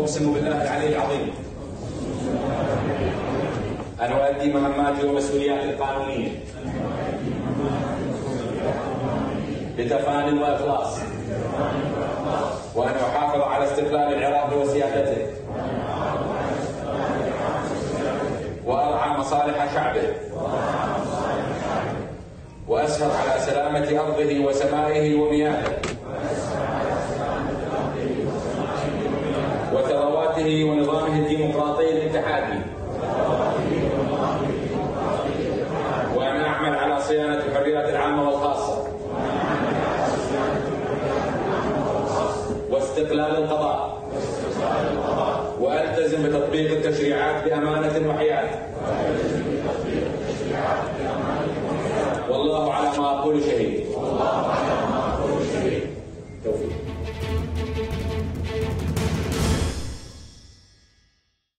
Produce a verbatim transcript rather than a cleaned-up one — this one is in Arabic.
أقسم بالله العلي العظيم أن أؤدي مهماتي ومسؤولياتي القانونية بتفان وإخلاص، وأن أحافظ على استقلال العراق وسيادته، وأرعى مصالح شعبه، وأسهر على سلامة أرضه وسمائه ومياهه وثرواته ونظامه الديمقراطي الاتحادي، وأن أعمل على صيانة الحريات العامة والخاصة واستقلال القضاء، وألتزم بتطبيق التشريعات بأمانة وحياد. والله على ما أقول شهيد. توفيق.